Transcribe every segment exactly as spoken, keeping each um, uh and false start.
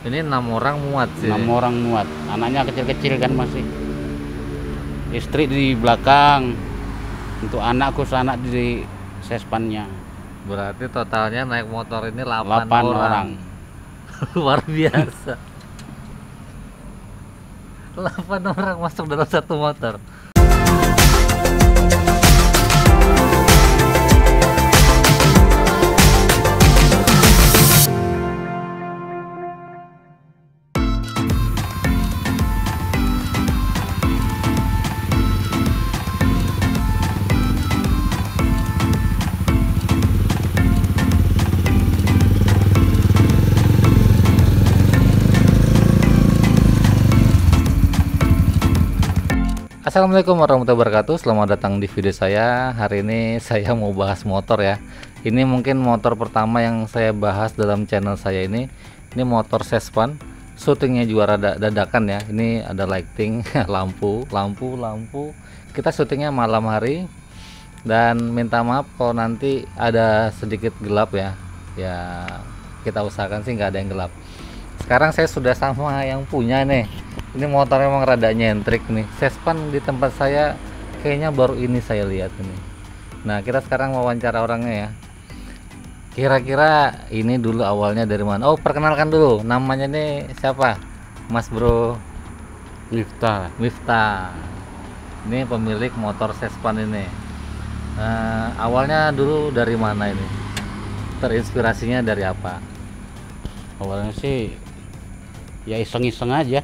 Ini enam orang muat sih. Enam orang muat. Anaknya kecil-kecil kan masih. Istri di belakang. Untuk anakku anak di sespannya. Berarti totalnya naik motor ini delapan Delapan orang. orang. Luar biasa. delapan orang masuk dalam satu motor. Assalamualaikum warahmatullahi wabarakatuh. Selamat datang di video saya. Hari ini saya mau bahas motor ya. Ini mungkin motor pertama yang saya bahas dalam channel saya ini. Ini motor Sespan. Syutingnya juga rada dadakan ya. Ini ada lighting, lampu, lampu, lampu. Kita syutingnya malam hari. Dan minta maaf kalau nanti ada sedikit gelap ya. Ya kita usahakan sih nggak ada yang gelap. Sekarang saya sudah sama yang punya nih. Ini motor memang rada nyentrik nih. Sespan di tempat saya kayaknya baru ini saya lihat ini. Nah, kita sekarang wawancara orangnya ya. Kira-kira ini dulu awalnya dari mana? Oh, perkenalkan dulu. Namanya nih siapa? Mas Bro Miftah. Miftah. Ini pemilik motor Sespan ini. Nah, awalnya dulu dari mana ini? Terinspirasinya dari apa? Awalnya sih ya iseng-iseng aja.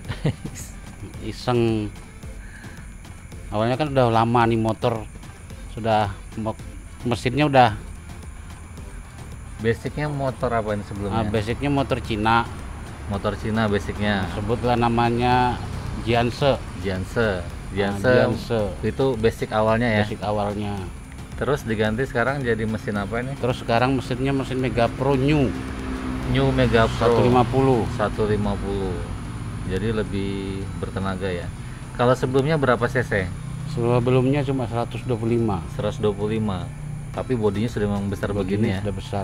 Iseng. Awalnya kan udah lama nih motor, sudah mesinnya udah Basicnya motor apa ini sebelumnya? ah, basicnya motor Cina, Motor Cina basicnya. sebutlah namanya Jiangse. Jiangse. Jiangse. Ah, Jiangse. Itu basic awalnya ya. Basic awalnya. Terus diganti sekarang jadi mesin apa ini? Terus sekarang mesinnya mesin Mega Pro New New Mega Pro seratus lima puluh. seratus lima puluh. Jadi lebih bertenaga ya. Kalau sebelumnya berapa cc? Sebelumnya cuma seratus dua puluh lima. seratus dua puluh lima. Tapi bodinya sudah memang besar begini ya. Sudah besar.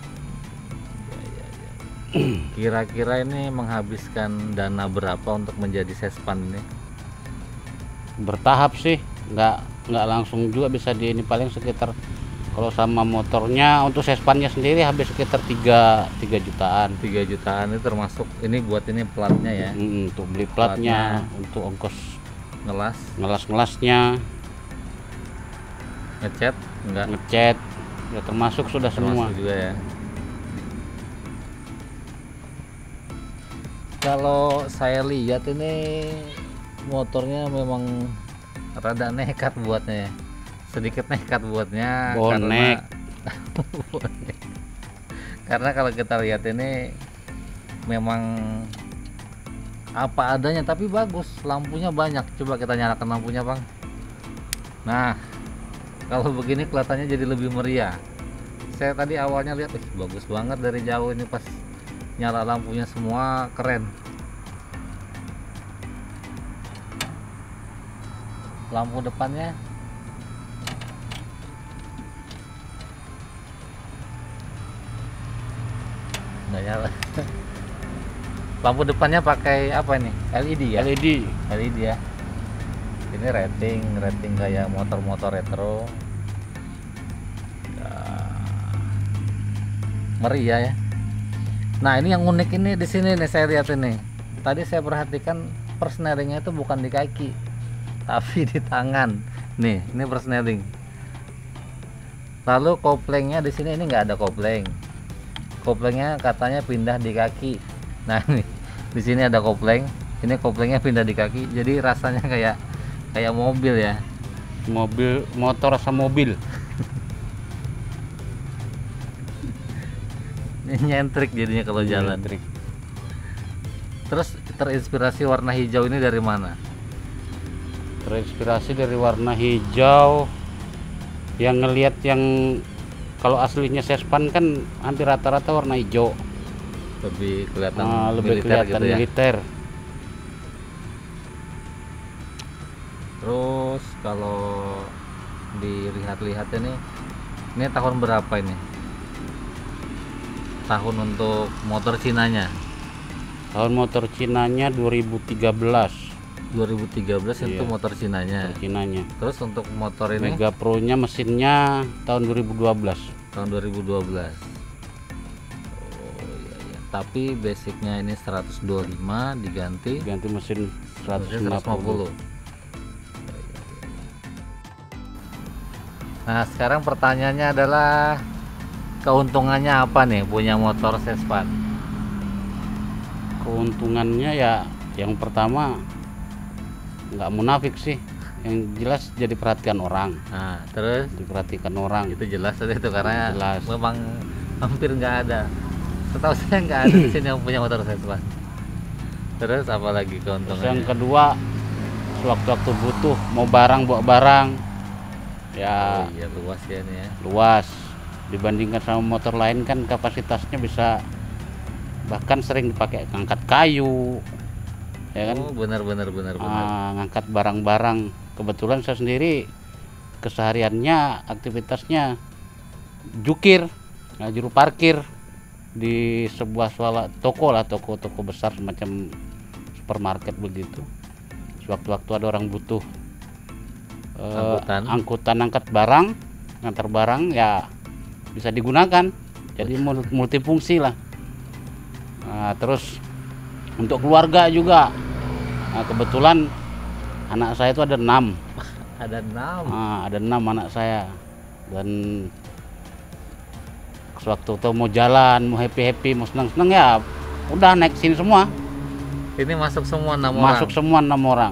Kira-kira ini menghabiskan dana berapa untuk menjadi Sespan ini? Bertahap sih, nggak nggak langsung juga bisa di ini, paling sekitar kalau sama motornya untuk Sespannya sendiri habis sekitar tiga jutaan. tiga jutaan itu termasuk ini buat ini platnya ya. Mm, untuk beli platnya, Platnya. untuk ongkos Ngelas, ngelas-ngelasnya, ngecat enggak? ngecat, ya termasuk sudah semua. Termasuk juga ya. Kalau saya lihat ini motornya memang rada nekat buatnya ya. Sedikit nekat buatnya. Bonek. Karena bonek. Karena kalau kita lihat ini memang apa adanya tapi bagus, lampunya banyak. Coba kita nyalakan lampunya, Bang. Nah, kalau begini kelihatannya jadi lebih meriah. Saya tadi awalnya lihat, eh, bagus banget dari jauh ini, pas nyala lampunya semua keren. Lampu depannya nggak nyala. Lampu depannya pakai apa ini? L E D ya? L E D. L E D ya. Ini rating, rating kayak motor-motor retro. Ya, meriah ya. Nah, ini yang unik ini di sini nih, saya lihat ini. Tadi saya perhatikan persneringnya itu bukan di kaki, tapi di tangan. Nih, ini persnering. Lalu koplengnya di sini ini nggak ada kopleng. Koplengnya katanya pindah di kaki. Nah, nih di sini ada kopleng. Ini koplengnya pindah di kaki. Jadi rasanya kayak kayak mobil ya. Mobil, motor rasa mobil. Nyentrik jadinya kalau jalan. Nyentrik. Terus terinspirasi warna hijau ini dari mana? Terinspirasi dari warna hijau. Yang ngelihat yang kalau aslinya Sespan kan hampir rata-rata warna hijau. Lebih kelihatan Nah, lebih militer kelihatan gitu ya. militer. Terus kalau dilihat-lihat ini, ini tahun berapa ini? Tahun untuk motor Cinanya. Tahun motor Cinanya dua ribu tiga belas. dua ribu tiga belas itu Iya. motor Cinanya. Motor Cinanya. Terus untuk motor ini Mega Pro-nya mesinnya tahun dua ribu dua belas. tahun dua ribu dua belas. Oh iya, iya. Tapi basicnya ini seratus dua puluh lima diganti Ganti mesin seratus mesin lima seratus lima puluh. puluh. Nah sekarang pertanyaannya adalah keuntungannya apa nih punya motor Sespan? Keuntungannya ya yang pertama nggak munafik sih, yang jelas jadi perhatian orang, Nah terus diperhatikan orang. itu jelas tadi itu karena Jelas. memang hampir nggak ada, setahu saya nggak ada di sini yang punya motor Sespan. Terus apalagi Terus yang keuntungannya? kedua, sewaktu-waktu butuh mau barang bawa barang ya Oh iya luas ya nih ya. luas, dibandingkan sama motor lain kan kapasitasnya bisa bahkan sering dipakai ngangkat kayu ya kan. Oh benar benar benar benar. Ah, ngangkat barang-barang. Kebetulan saya sendiri kesehariannya aktivitasnya jukir, nah, juru parkir di sebuah swala, toko lah, toko-toko besar semacam supermarket begitu. Sewaktu-waktu ada orang butuh eh, Angkutan. angkutan angkat barang, ngantar barang ya bisa digunakan. Jadi mul- multifungsi lah. Nah, terus untuk keluarga juga. Nah, kebetulan anak saya itu ada enam. Ada enam. Nah, ada enam anak saya. Dan sewaktu itu mau jalan, mau happy-happy, mau senang-senang ya udah naik sini semua. Ini masuk semua enam Masuk orang. semua enam orang.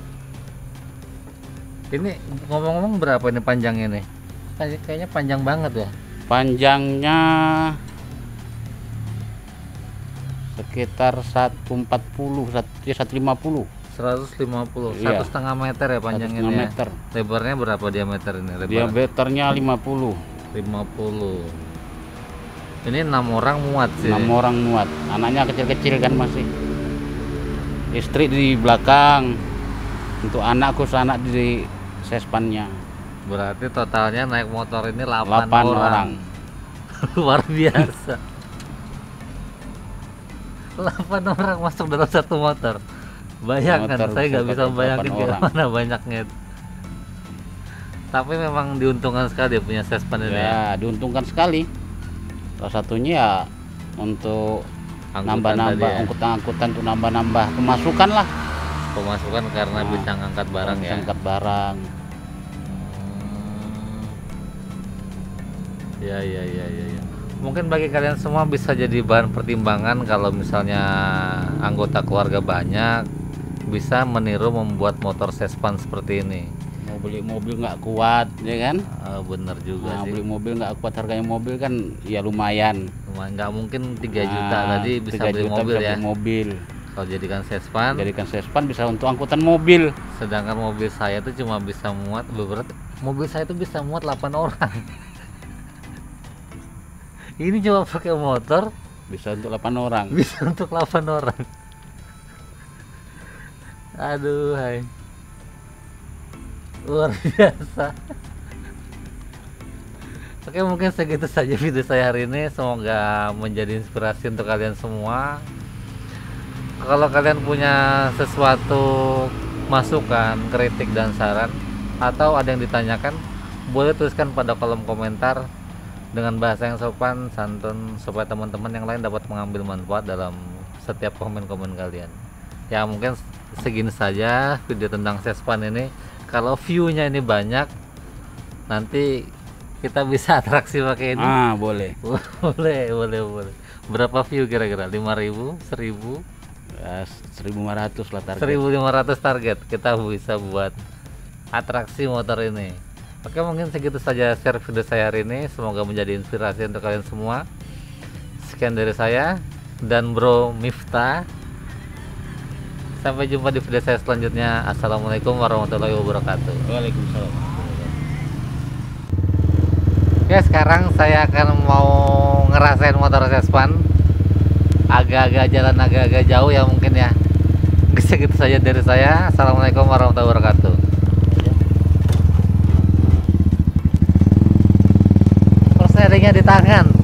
Ini ngomong-ngomong berapa ini panjangnya nih? Kayak- Kayaknya panjang banget ya. Panjangnya sekitar seratus empat puluh, ya seratus lima puluh. seratus lima puluh. Iya. Satu setengah meter ya panjangnya satu nih setengah ya. meter. Lebarnya berapa diameter ini? Lebar Diameternya lima puluh. lima puluh. Ini enam orang muat sih. enam orang muat. Anaknya kecil-kecil kan masih. Istri di belakang. Untuk anakku anak di sespannya. Berarti totalnya naik motor ini delapan, Delapan orang. orang. Luar biasa. delapan orang masuk dalam satu motor. Bayangkan, Motor saya nggak bisa bisa pakai membayangkan delapan orang. gimana banyaknya itu. Tapi memang diuntungkan sekali ya punya Sespan ini ya. Ya, diuntungkan sekali. Salah satunya ya untuk Angkutan nambah-nambah tadi ya. angkutan-angkutan untuk nambah-nambah pemasukan lah. Pemasukan karena Nah, bisa ngangkat barang Bisa ya. angkat barang. Hmm. Ya ya ya ya ya. Mungkin bagi kalian semua bisa jadi bahan pertimbangan kalau misalnya anggota keluarga banyak, bisa meniru membuat motor Sespan seperti ini. Mau beli mobil nggak kuat, ya kan? Ah, bener juga Nah, sih. beli mobil nggak kuat, harganya mobil kan ya lumayan. Cuma nggak mungkin tiga juta Nah, tadi bisa tiga beli juta mobil bisa ya. beli mobil. Kalau jadikan Sespan, Jadikan sespan bisa untuk angkutan mobil. sedangkan mobil saya tuh cuma bisa muat beberapa. Mobil saya tuh bisa muat delapan orang. Ini coba pakai motor Bisa untuk delapan orang. bisa untuk delapan orang. Aduh, hai. Luar biasa. Oke, mungkin segitu saja video saya hari ini. Semoga menjadi inspirasi untuk kalian semua. Kalau kalian punya sesuatu masukan, kritik dan saran, atau ada yang ditanyakan, boleh tuliskan pada kolom komentar dengan bahasa yang sopan, santun, supaya teman-teman yang lain dapat mengambil manfaat dalam setiap komen-komen kalian. Ya mungkin segini saja video tentang Sespan ini. Kalau view-nya ini banyak, nanti kita bisa atraksi pakai ini. Ah, boleh. Boleh, boleh, boleh. Berapa view kira-kira? lima ribu, seribu, Ya, seribu lima ratus lah target. seribu lima ratus target. Kita bisa buat atraksi motor ini. Oke, mungkin segitu saja share video saya hari ini. Semoga menjadi inspirasi untuk kalian semua. Sekian dari saya dan Bro Miftah. Sampai jumpa di video saya selanjutnya. Assalamualaikum warahmatullahi wabarakatuh. Waalaikumsalam. Oke, sekarang saya akan mau ngerasain motor Sespan. Agak-agak jalan agak-agak jauh ya mungkin ya. Segitu saja dari saya. Assalamualaikum warahmatullahi wabarakatuh. Perserinya di tangan.